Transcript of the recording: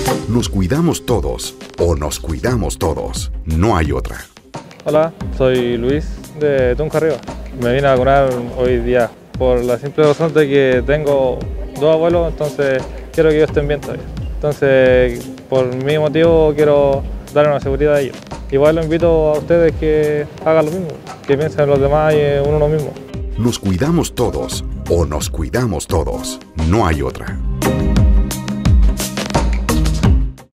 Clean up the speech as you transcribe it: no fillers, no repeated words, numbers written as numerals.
Nos cuidamos todos o nos cuidamos todos. No hay otra. Hola, soy Luis de Tunja Arriba. Me vine a vacunar hoy día por la simple razón de que tengo dos abuelos, entonces quiero que ellos estén bien todavía. Entonces, por mi motivo, quiero darle una seguridad a ellos. Igual lo invito a ustedes que hagan lo mismo, que piensen en los demás y en uno mismo. Nos cuidamos todos o nos cuidamos todos. No hay otra.